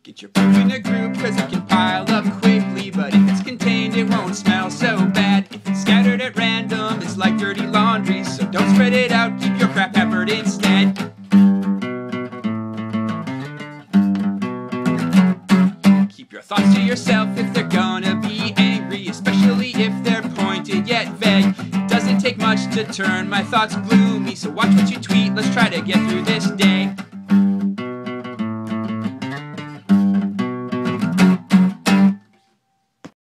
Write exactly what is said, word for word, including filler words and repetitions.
Get your poop in a group, cause it can pile up quickly. But if it's contained, it won't smell so bad. If it's scattered at random, it's like dirty laundry. So don't spread it out, keep your crap hampered instead. Keep your thoughts to yourself if they're gonna be angry, especially if they're pointed yet vague. It doesn't take much to turn my thoughts gloomy, so watch what you tweet, let's try to get through this day.